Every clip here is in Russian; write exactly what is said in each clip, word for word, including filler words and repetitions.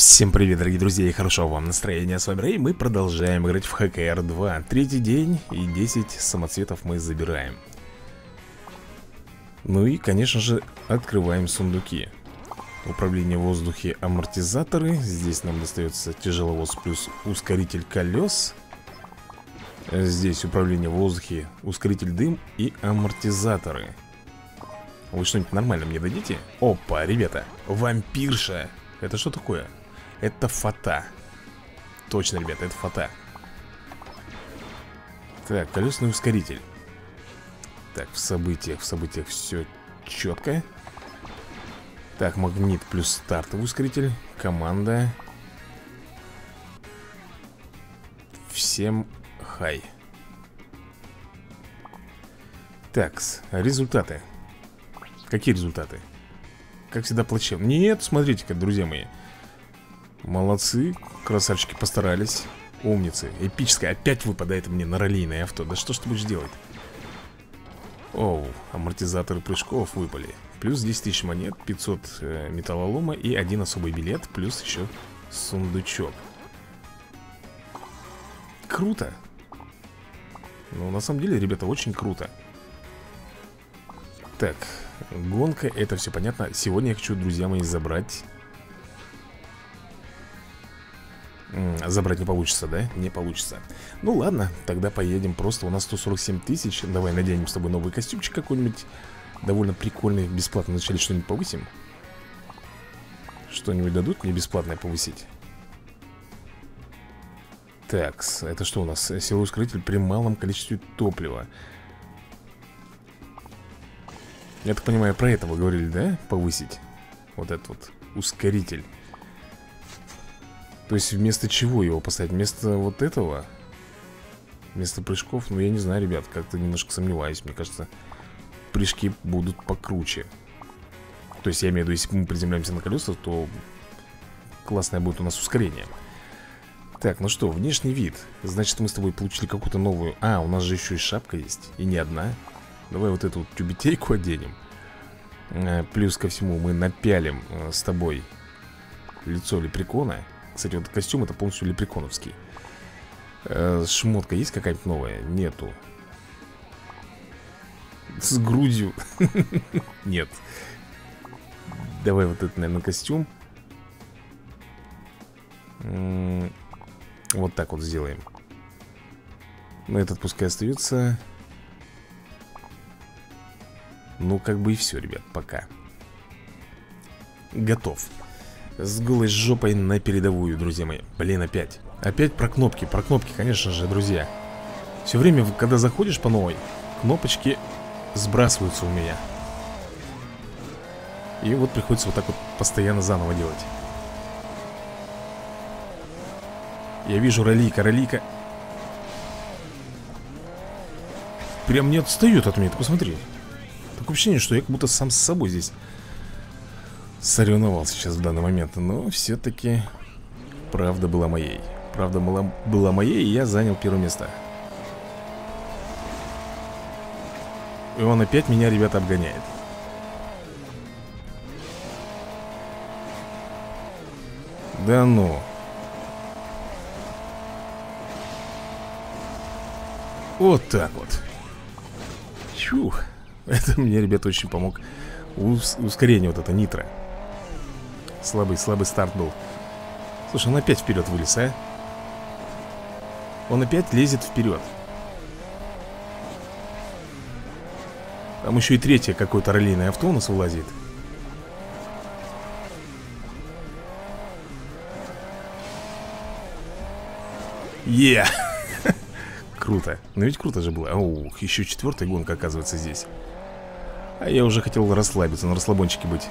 Всем привет, дорогие друзья, и хорошего вам настроения. С вами Рэй, мы продолжаем играть в Хэ Кэ Эр два. Третий день, и десять самоцветов мы забираем. Ну и, конечно же, открываем сундуки. Управление в воздухе, амортизаторы. Здесь нам достается тяжеловоз плюс ускоритель колес. Здесь управление в воздухе, ускоритель дым и амортизаторы. Вы что-нибудь нормально мне дадите? Опа, ребята, вампирша. Это что такое? Это фата. Точно, ребята, это фата. Так, колесный ускоритель. Так, в событиях, в событиях все четко. Так, магнит плюс стартовый ускоритель. Команда. Всем хай. Так, результаты. Какие результаты? Как всегда плачевно. Нет, смотрите-ка, друзья мои. Молодцы, красавчики постарались. Умницы, эпическая. Опять выпадает мне на раллийное авто. Да что ж ты будешь делать? Оу, амортизаторы прыжков выпали. Плюс десять тысяч монет, пятьсот э, металлолома и один особый билет. Плюс еще сундучок. Круто. Ну, на самом деле, ребята, очень круто. Так, гонка, это все понятно. Сегодня я хочу, друзья мои, забрать. Забрать не получится, да? Не получится. Ну ладно, тогда поедем просто. У нас сто сорок семь тысяч. Давай наденем с тобой новый костюмчик какой-нибудь. Довольно прикольный, бесплатно. Вначале что-нибудь повысим. Что-нибудь дадут мне бесплатное повысить? Так, это что у нас? Силовой ускоритель при малом количестве топлива. Я так понимаю, про это вы говорили, да? Повысить вот этот вот ускоритель. То есть вместо чего его поставить? Вместо вот этого? Вместо прыжков? Ну я не знаю, ребят, как-то немножко сомневаюсь. Мне кажется, прыжки будут покруче. То есть я имею в виду, если мы приземляемся на колеса, то классное будет у нас ускорение. Так, ну что, внешний вид. Значит, мы с тобой получили какую-то новую. А, у нас же еще и шапка есть. И не одна. Давай вот эту вот тюбетейку оденем. Плюс ко всему мы напялим с тобой лицо лепрекона. Кстати, вот костюм это полностью лепреконовский. Шмотка есть какая-нибудь новая? Нету. С грудью. Нет. Давай вот этот, наверное, костюм. Вот так вот сделаем. Ну, этот пускай остается. Ну, как бы и все, ребят, пока. Готов. С голой жопой на передовую, друзья мои. Блин, опять. Опять про кнопки, про кнопки, конечно же, друзья. Все время, когда заходишь по новой, кнопочки сбрасываются у меня. И вот приходится вот так вот постоянно заново делать. Я вижу раллийка, раллийка. Прям не отстает от меня, ты посмотри. Такое ощущение, что я как будто сам с собой здесь соревновался сейчас в данный момент. Но все-таки правда была моей. Правда была, была моей, и я занял первое место. И он опять меня, ребята, обгоняет. Да ну. Вот так вот. Чух. Это мне, ребята, очень помог. Ус ускорение вот это, нитро. Слабый, слабый старт был. Слушай, он опять вперед вылез, а? Он опять лезет вперед. Там еще и третье какое-то раллийное авто у нас вылазит. Е! Круто. Но ведь круто же было. Ух, еще четвертая гонка, оказывается, здесь. А я уже хотел расслабиться, на расслабончике быть.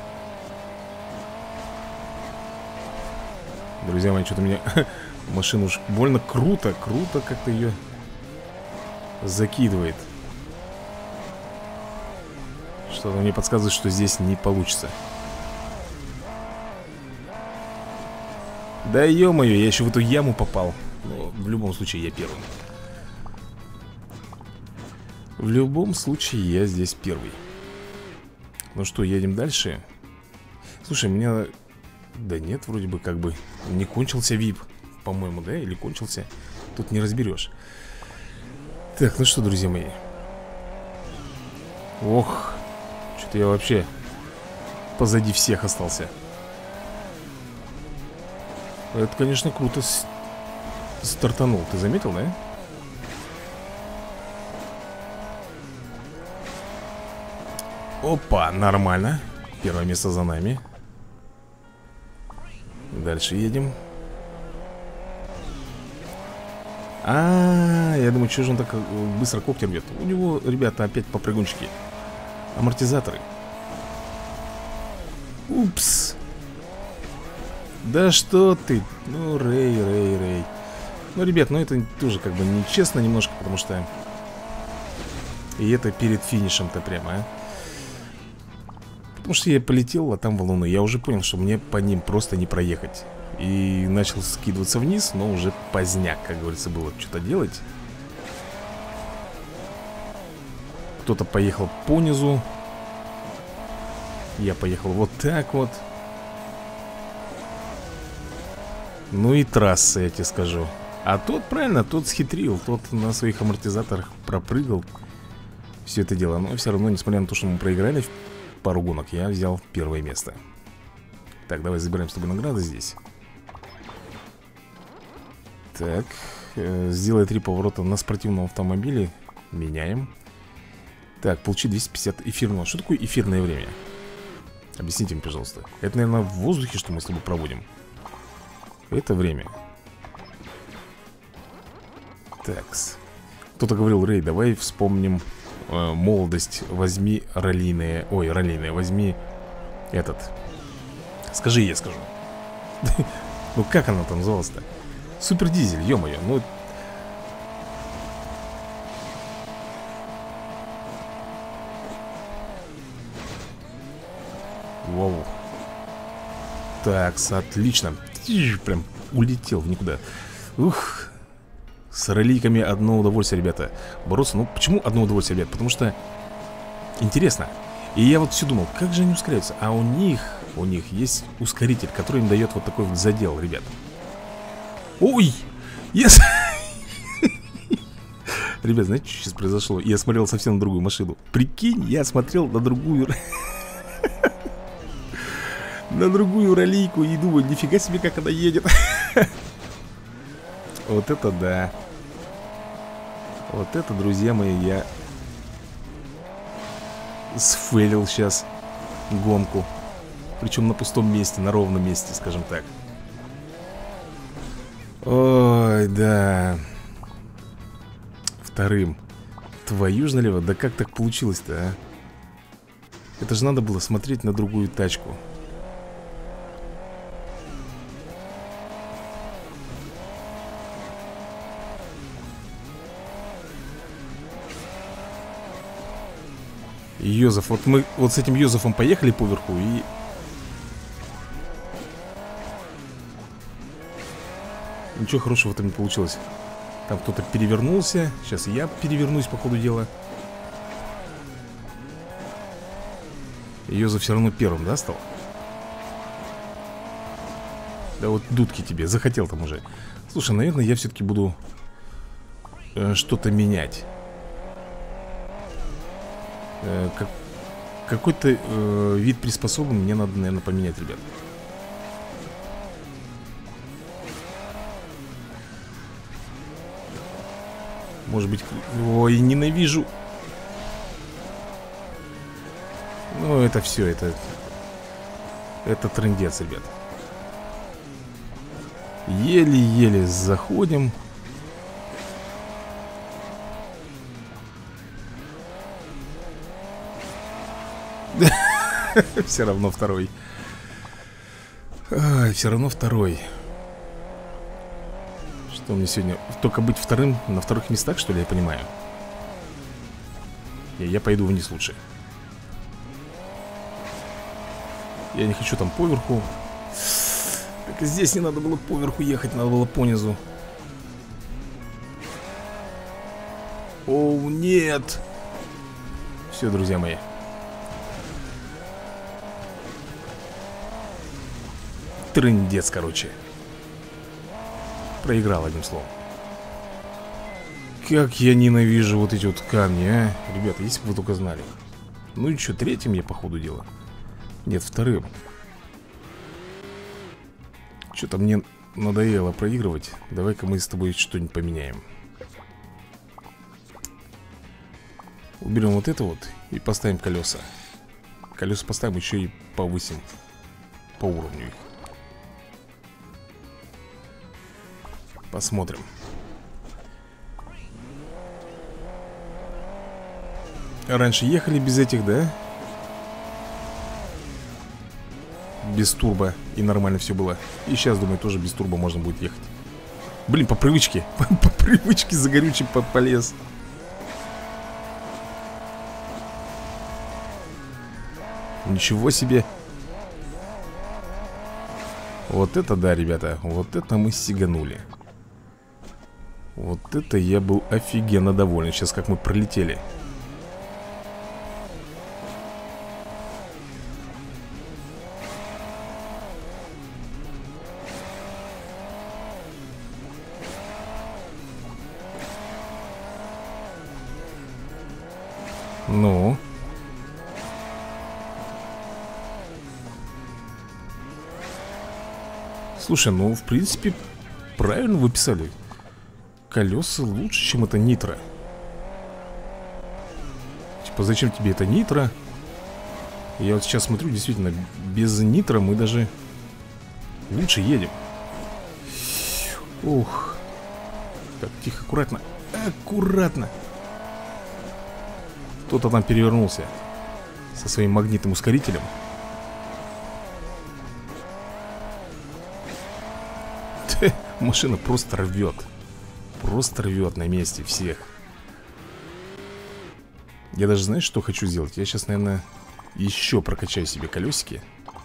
Друзья мои, что-то меня... Машина уж больно круто, круто как-то ее закидывает. Что-то мне подсказывает, что здесь не получится. Да ё-моё, я еще в эту яму попал. Но в любом случае я первый. В любом случае я здесь первый. Ну что, едем дальше. Слушай, меня Да нет, вроде бы как бы не кончился вип, по-моему, да? Или кончился? Тут не разберешь. Так, ну что, друзья мои. Ох, что-то я вообще позади всех остался. Это, конечно, круто с... стартанул. Ты заметил, да? Опа, нормально. Первое место за нами. Дальше едем. А, -а, -а я думаю, что же он так быстро коптер бьет. У него, ребята, опять попрыгунчики. Амортизаторы. Упс. Да что ты? Ну, Рэй, Рэй, Рэй. Ну, ребят, ну это тоже как бы нечестно немножко, потому что... И это перед финишем-то прямо, а. Потому что я полетел, а там валуны. Я уже понял, что мне по ним просто не проехать. И начал скидываться вниз, но уже поздняк, как говорится, было что-то делать. Кто-то поехал по низу. Я поехал вот так вот. Ну и трасса, я тебе скажу. А тот, правильно, тот схитрил. Тот на своих амортизаторах пропрыгал. Все это дело. Но все равно, несмотря на то, что мы проиграли пару гонок, я взял первое место. Так, давай забираем с тобой награды здесь. Так, э, сделай три поворота на спортивном автомобиле. Меняем. Так, получи двести пятьдесят эфирного. Что такое эфирное время? Объясните мне, пожалуйста. Это, наверное, в воздухе, что мы с тобой проводим. Это время. Такс. Кто-то говорил: Рэй, давай вспомним э, молодость. Возьми раллийные. Ой, раллийные, возьми этот. Скажи, я скажу. Ну как она там называлась-то? Супер дизель, ё-моё. Ну... Вау. Такс, отлично. Прям улетел в никуда. Ух. С раллийками одно удовольствие, ребята. Бороться, ну почему одно удовольствие, ребят? Потому что интересно. И я вот все думал, как же они ускоряются. А у них, у них есть ускоритель, который им дает вот такой вот задел, ребят. Ой! Yes! Ребят, знаете, что сейчас произошло? Я смотрел совсем на другую машину. Прикинь, я смотрел на другую... На другую раллийку и думаю, нифига себе, как она едет. Вот это да. Вот это, друзья мои, я сфейлил сейчас гонку. Причем на пустом месте, на ровном месте, скажем так. Ой, да. Вторым. Твою ж налево, да как так получилось-то, а? Это же надо было смотреть на другую тачку. Йозеф, вот мы вот с этим Йозефом поехали поверху и... Ничего хорошего там не получилось. Там кто-то перевернулся. Сейчас я перевернусь по ходу дела. Йозеф все равно первым, да, стал? Да вот дудки тебе, захотел там уже. Слушай, наверное, я все-таки буду э, что-то менять. Э, как, Какой-то э, вид приспособлен мне надо, наверное, поменять, ребят. Может быть... Ой, ненавижу. Ну, это все, это... Это трындец, ребят. Еле-еле заходим. Все равно второй. Ай, все равно второй. Что мне сегодня? Только быть вторым на вторых местах, что ли, я понимаю? Я, я пойду вниз лучше. Я не хочу там поверху. Так и здесь не надо было поверху ехать, надо было понизу. О, нет. Все, друзья мои. трындец, короче. Проиграл, одним словом. Как я ненавижу вот эти вот камни, а. Ребята, если бы вы только знали. Ну и что, третьим я, по ходу дела? Нет, вторым. Что-то мне надоело проигрывать. Давай-ка мы с тобой что-нибудь поменяем. Уберем вот это вот и поставим колеса. Колеса поставим, еще и повысим по уровню их. Посмотрим. Раньше ехали без этих, да? Без турбо. И нормально все было. И сейчас, думаю, тоже без турбо можно будет ехать. Блин, по привычке. По привычке за горючим полез. Ничего себе. Вот это да, ребята. Вот это мы сиганули. Вот это я был офигенно доволен. Сейчас как мы пролетели. Ну. Слушай, ну в принципе правильно вы писали. Колеса лучше, чем это нитро. Типа, зачем тебе это нитро? Я вот сейчас смотрю, действительно, без нитро мы даже лучше едем. Ух. Так, тихо, аккуратно. Аккуратно. Кто-то там перевернулся со своим магнитным ускорителем. Машина просто рвет. Просто рвет на месте всех. Я даже, знаешь, что хочу сделать? Я сейчас, наверное, еще прокачаю себе колесики.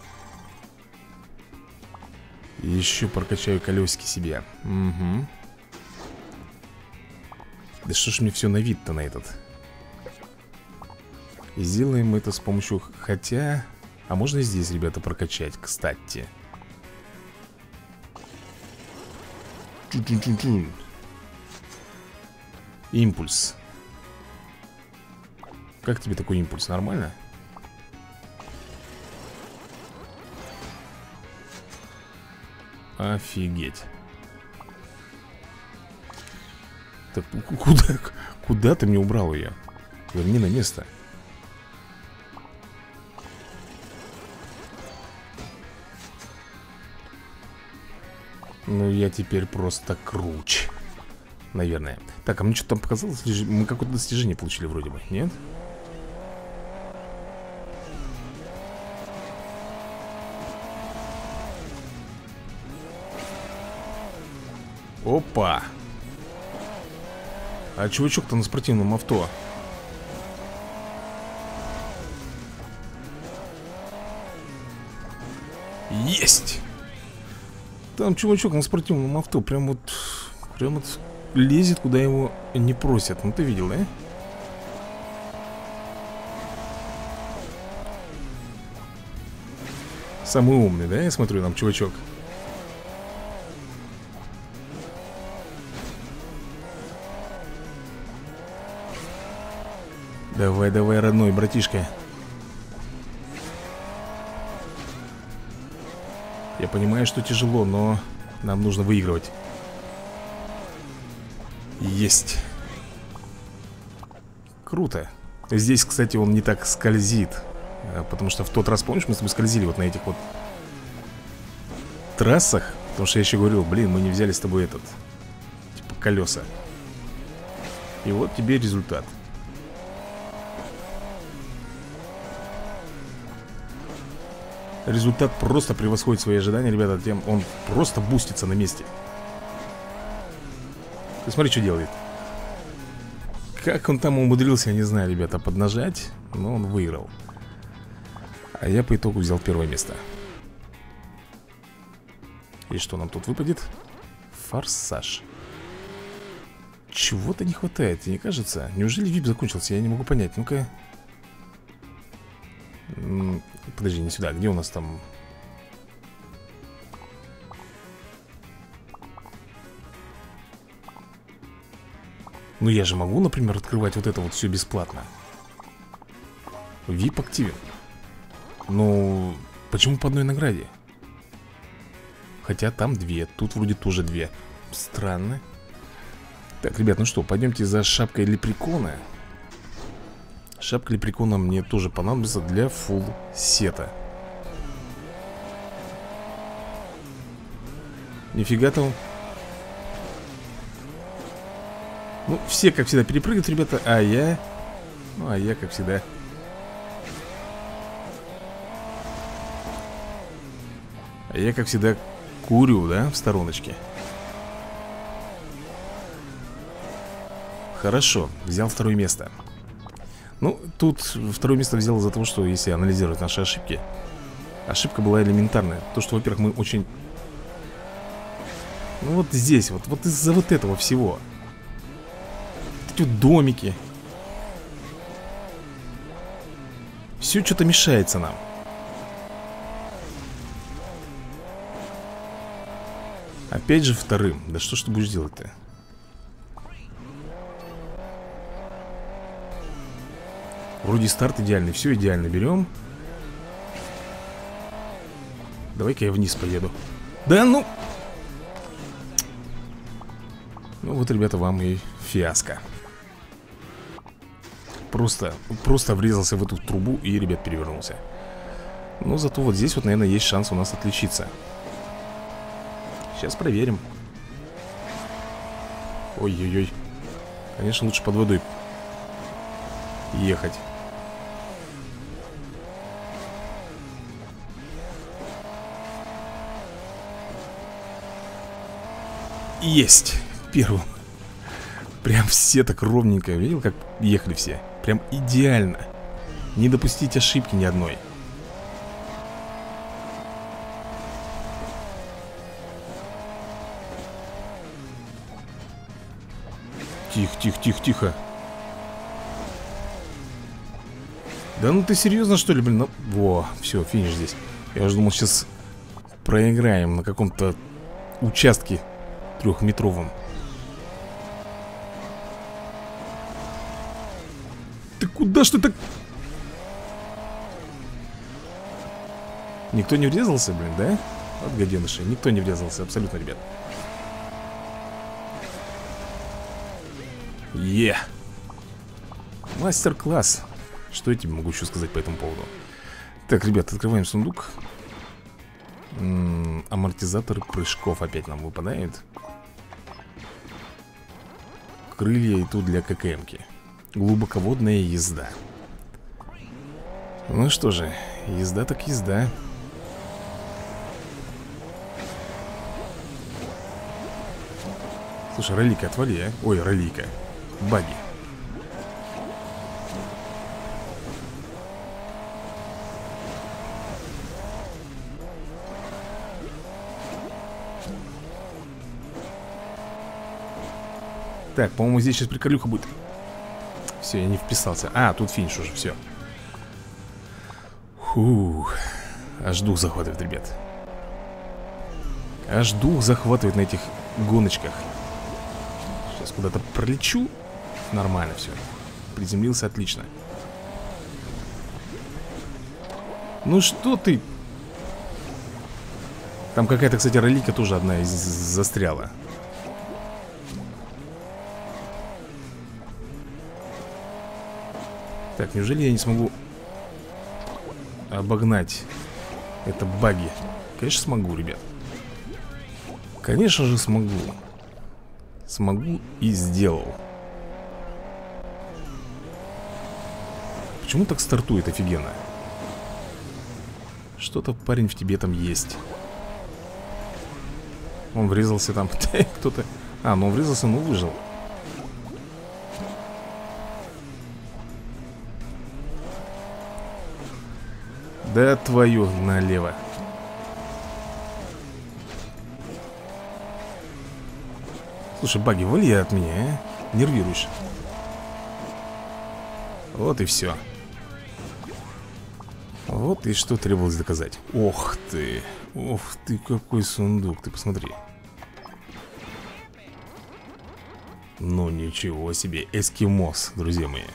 Еще прокачаю колесики себе. Угу. Да что ж мне все на вид-то на этот? И сделаем это с помощью... Хотя... А можно здесь, ребята, прокачать, кстати. Чу-чу-чу-чу. Импульс. Как тебе такой импульс? Нормально? Офигеть. Так, куда, куда ты мне убрал ее? Верни на место. Ну, я теперь просто круч. Наверное. Так, а мне что-то там показалось? Мы какое-то достижение получили вроде бы, нет? Опа! А чувачок-то на спортивном авто. Есть! Там чувачок на спортивном авто прям вот... Прям вот лезет, куда его не просят. Ну ты видел, да? Самый умный, да? Я смотрю, там чувачок. Давай, давай, родной братишка. Я понимаю, что тяжело, но нам нужно выигрывать. Есть. Круто. Здесь, кстати, он не так скользит. Потому что в тот раз, помнишь, мы с тобой скользили вот на этих вот трассах. Потому что я еще говорил, блин, мы не взяли с тобой этот, типа, колеса. И вот тебе результат. Результат просто превосходит свои ожидания, ребята. Тем он просто бустится на месте. Ты смотри, что делает. Как он там умудрился, я не знаю, ребята, поднажать. Но он выиграл. А я по итогу взял первое место. И что нам тут выпадет? Форсаж. Чего-то не хватает, тебе не кажется? Неужели вип закончился? Я не могу понять. Ну-ка. Подожди, не сюда. Где у нас там? Ну я же могу, например, открывать вот это вот все бесплатно. ви ай пи активен. Ну, почему по одной награде? Хотя там две, тут вроде тоже две. Странно. Так, ребят, ну что, пойдемте за шапкой лепрекона. Шапка лепрекона мне тоже понадобится для фулл сета. Нифига там. Ну, все, как всегда, перепрыгивают, ребята. А я... Ну, а я, как всегда... А я, как всегда, курю, да, в стороночке. Хорошо, взял второе место. Ну, тут второе место взял из-за того, что если анализировать наши ошибки, ошибка была элементарная. То, что, во-первых, мы очень... Ну, вот здесь, вот, вот из-за вот этого всего. Эти вот домики. Все что-то мешается нам. Опять же вторым. Да что ж ты будешь делать-то? Вроде старт идеальный, все идеально. Берем. Давай-ка я вниз поеду. Да ну! Ну вот, ребята, вам и фиаско. Просто, просто врезался в эту трубу и, ребят, перевернулся. Но зато вот здесь вот, наверное, есть шанс у нас отличиться. Сейчас проверим. Ой-ой-ой. Конечно, лучше под водой ехать. Есть! Первым. Прям все так ровненько. Видел, как ехали все? Прям идеально. Не допустить ошибки ни одной. Тихо, тихо, тихо, тихо. Да ну ты серьезно, что ли, блин? Ну, во, все, финиш здесь. Я уже думал, сейчас проиграем на каком-то участке трехметровом. Ты куда ж ты так... Никто не врезался, блин, да? Вот гаденыши, никто не врезался, абсолютно, ребят. Е! Мастер-класс. Что я тебе могу еще сказать по этому поводу? Так, ребят, открываем сундук. М-м, амортизаторы прыжков опять нам выпадают. Крылья и тут для ККМки. Глубоководная езда. Ну что же, езда так езда. Слушай, ролика отвали, а? Ой, ролика. Баги. Так, по-моему, здесь сейчас приколюха будет. Все, я не вписался. А, тут финиш уже, все. Фух. Аж дух захватывает, ребят. Аж дух захватывает на этих гоночках. Сейчас куда-то пролечу. Нормально все. Приземлился отлично. Ну что ты? Там какая-то, кстати, ролика тоже одна из застряла. Так, неужели я не смогу обогнать это баги? Конечно, смогу, ребят. Конечно же, смогу. Смогу и сделал. Почему так стартует офигенно? Что-то, парень, в тебе там есть. Он врезался там. Кто-то... А, ну он врезался, но выжил. Да твою налево. Слушай, баги, вали от меня, а? Нервируешь. Вот и все. Вот и что требовалось доказать. Ох ты. Ох ты, какой сундук. Ты посмотри. Ну ничего себе, эскимос, друзья мои.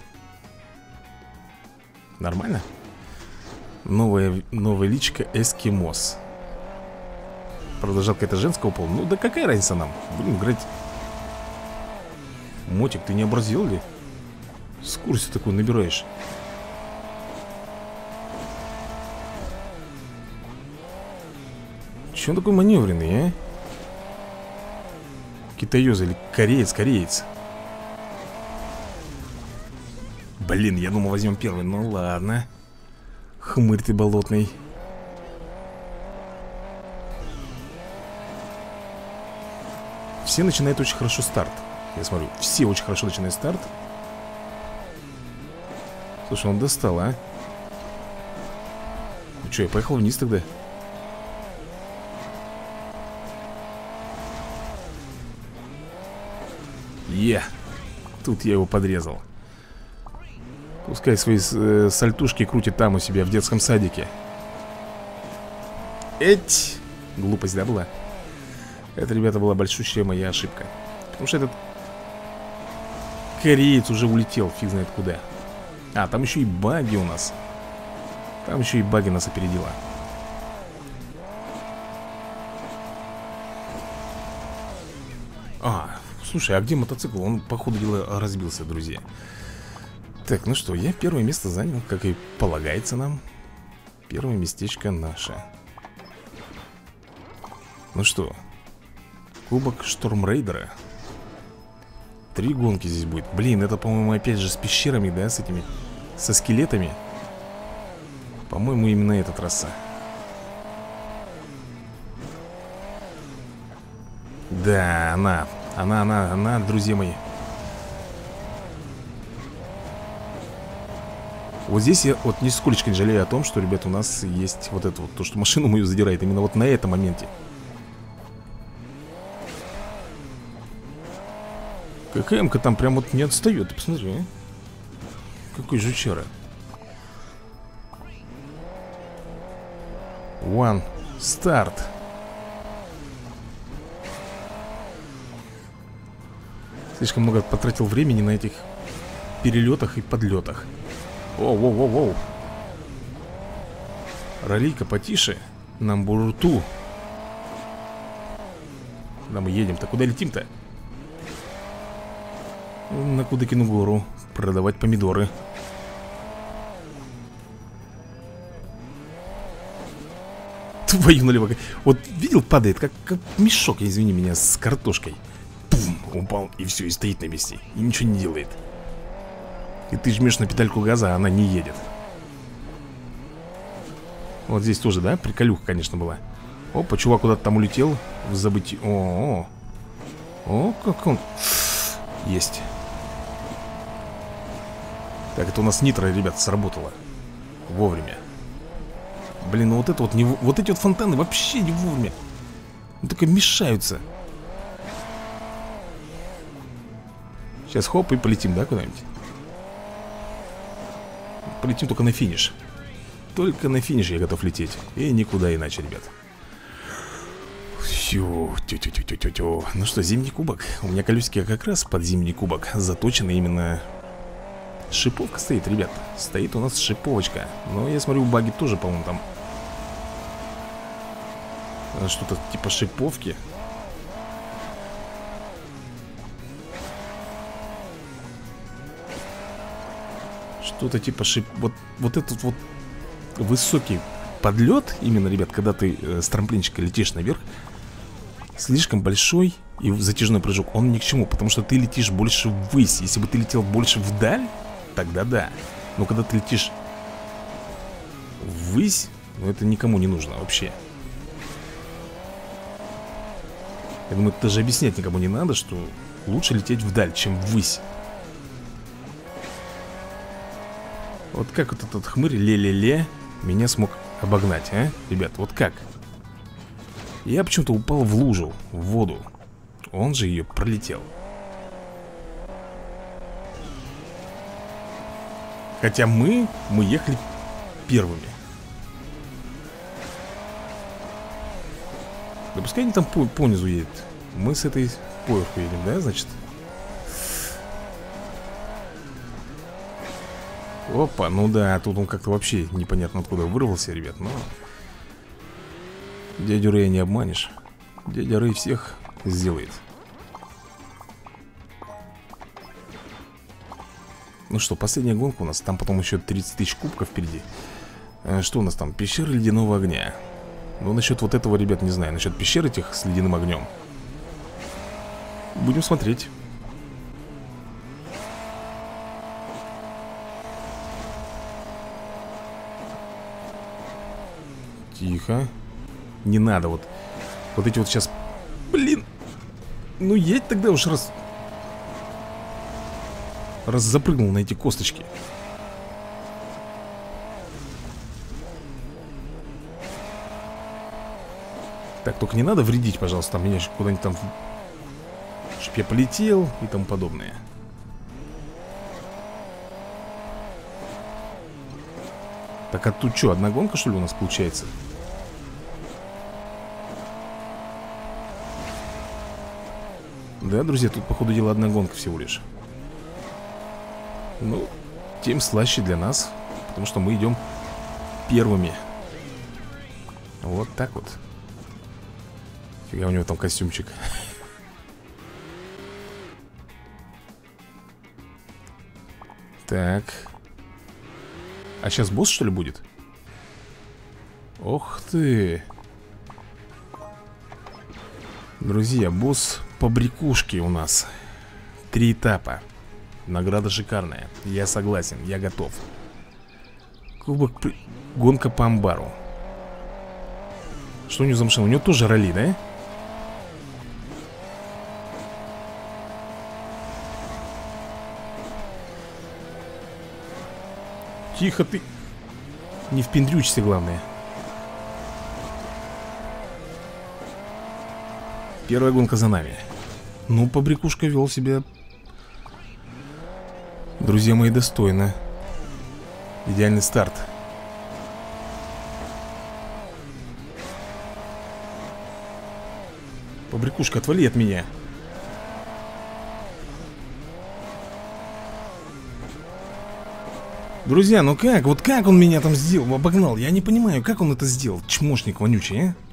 Нормально? Новая, новая личка эскимос. Правда, жалко, это женского пола. Ну да какая разница нам? Будем играть. Мотик, ты не образил ли? Скорость такую набираешь. Че он такой маневренный, а? Китаёз или кореец, кореец. Блин, я думал, возьмем первый. Ну ладно. Хмырь ты болотный. Все начинают очень хорошо старт. Я смотрю, все очень хорошо начинают старт. Слушай, он достал, а? Ну что, я поехал вниз тогда. Е, тут я его подрезал. Пускай свои э, сальтушки крутит там у себя в детском садике. Эть! Глупость, да, была? Это, ребята, была большущая моя ошибка. Потому что этот кореец уже улетел, фиг знает куда. А, там еще и баги у нас. Там еще и баги нас опередила. А, слушай, а где мотоцикл? Он, по ходу дела, разбился, друзья. Так, ну что, я первое место занял, как и полагается нам. Первое местечко наше. Ну что, кубок Штормрейдера. Три гонки здесь будет. Блин, это, по-моему, опять же с пещерами, да, с этими, со скелетами. По-моему, именно эта трасса. Да, она, она, она, она, друзья мои. Вот здесь я вот нисколечко не жалею о том, что, ребят, у нас есть вот это вот, то, что машину мою задирает именно вот на этом моменте. ККМ-ка там прям вот не отстает, ты посмотри, а? Какой жучара. One, старт. Слишком много потратил времени на этих перелетах и подлетах. Воу-воу-воу-воу. Ралийка потише. Нам бурту. Куда мы едем-то? Куда летим-то? На Кудыкину гору. Продавать помидоры. Твою налево. Вот видел, падает, как, как мешок, извини меня, с картошкой. Пум, упал и все, и стоит на месте. И ничего не делает. И ты жмешь на педальку газа, а она не едет. Вот здесь тоже, да, приколюха, конечно, была. Опа, чувак куда-то там улетел в забытие. О, -о, -о. О, как он. Есть. Так, это у нас нитро, ребят, сработало. Вовремя. Блин, ну вот это вот не... Вот эти вот фонтаны вообще не вовремя. Они только мешаются. Сейчас хоп и полетим, да, куда-нибудь? Полетим только на финиш. Только на финиш я готов лететь. И никуда иначе, ребят. Фью, тю-тю-тю-тю-тю. Ну что, зимний кубок. У меня колесики как раз под зимний кубок заточены именно. Шиповка стоит, ребят. Стоит у нас шиповочка. Но я смотрю, у баги тоже, по-моему, там что-то типа шиповки. Что-то типа шип... Вот, вот этот вот высокий подлет, именно, ребят, когда ты э, с трамплинчика летишь наверх, слишком большой и затяжной прыжок, он ни к чему, потому что ты летишь больше ввысь. Если бы ты летел больше вдаль, тогда да. Но когда ты летишь ввысь, ну это никому не нужно вообще. Я думаю, даже объяснять никому не надо, что лучше лететь вдаль, чем ввысь. Вот как вот этот хмырь ле-ле-ле меня смог обогнать, а? Ребят, вот как? Я почему-то упал в лужу, в воду. Он же ее пролетел. Хотя мы, мы ехали первыми. Да пускай они там по, понизу едут. Мы с этой поверху едем, да, значит? Опа, ну да, тут он как-то вообще непонятно откуда вырвался, ребят. Но дядю Рэя не обманешь. Дядя Рэй всех сделает. Ну что, последняя гонка у нас. Там потом еще тридцать тысяч кубков впереди. а, Что у нас там? Пещера ледяного огня. Ну, насчет вот этого, ребят, не знаю. Насчет пещер этих с ледяным огнем будем смотреть. Тихо. Не надо вот. Вот эти вот сейчас. Блин. Ну едь тогда уж раз. Раз запрыгнул на эти косточки. Так, только не надо вредить, пожалуйста, там меня куда-нибудь там, чтоб я полетел и тому подобное. Так, а тут что, одна гонка, что ли, у нас получается? Да, друзья, тут, походу дела, одна гонка всего лишь. Ну, тем слаще для нас, потому что мы идем первыми. Вот так вот. Фига у него там костюмчик. Так. А сейчас босс, что ли, будет? Ох ты. Друзья, босс побрякушки у нас. Три этапа. Награда шикарная. Я согласен, я готов. Кубок при... Гонка по амбару. Что у него за машина? У него тоже ралли, да? Тихо ты. Не впендрючься, главное. Первая гонка за нами. Ну, побрякушка вел себя, друзья мои, достойно. Идеальный старт. Побрякушка, отвали от меня. Друзья, ну как? Вот как он меня там сделал? Обогнал? Я не понимаю, как он это сделал. Чмошник вонючий, а?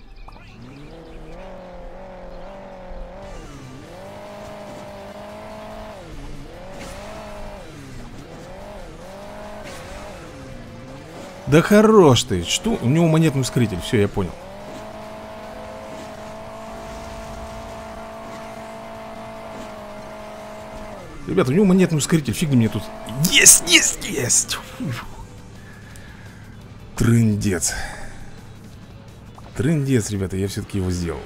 Да хорош ты. Что? У него монетный ускоритель. Все, я понял. Ребята, у него монетный ускоритель. Фиг мне тут. Есть, есть, есть. Фу. Трындец. Трындец, ребята, я все-таки его сделал.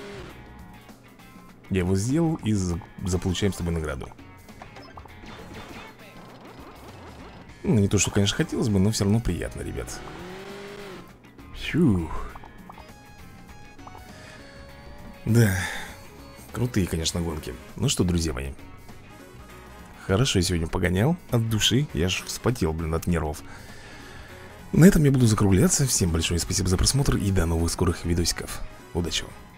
Я его сделал и заполучаем с тобой награду. Ну, не то, что, конечно, хотелось бы, но все равно приятно, ребят. Фух. Да. Крутые, конечно, гонки. Ну что, друзья мои, хорошо, я сегодня погонял от души. Я аж вспотел, блин, от нервов. На этом я буду закругляться. Всем большое спасибо за просмотр и до новых скорых видосиков. Удачи вам.